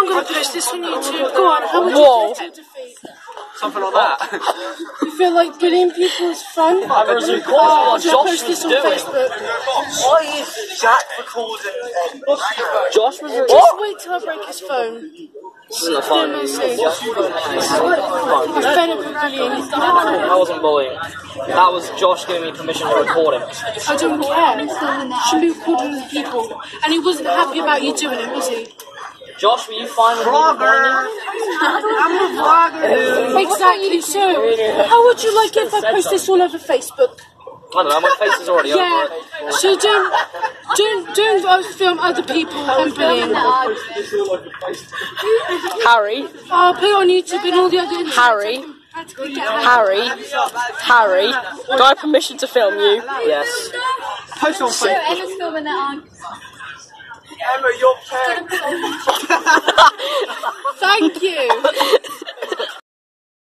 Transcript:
going to post this on YouTube. Go on, how would you get to defeat? Something like that. You feel like bullying people is fun? What Would you post this on Facebook? Why is Jack recording? Josh was Just wait till I break his phone. This isn't a fun. I'm fed up with bullying. That wasn't bullying. That was Josh giving me permission to record him. I don't care. You should be recording the people. And he wasn't happy about you doing it, was he? Josh, were you fine with me recording you? I'm a vlogger. Exactly so. How would you like it if I post this all over Facebook? I don't know, my face is already over it. So don't film other people and bullying. Harry, I'll put it on YouTube and all the other Harry, do I have permission to film you? Yes. Post on Facebook. Emma's filming that on. Emma, your parents. Thank you.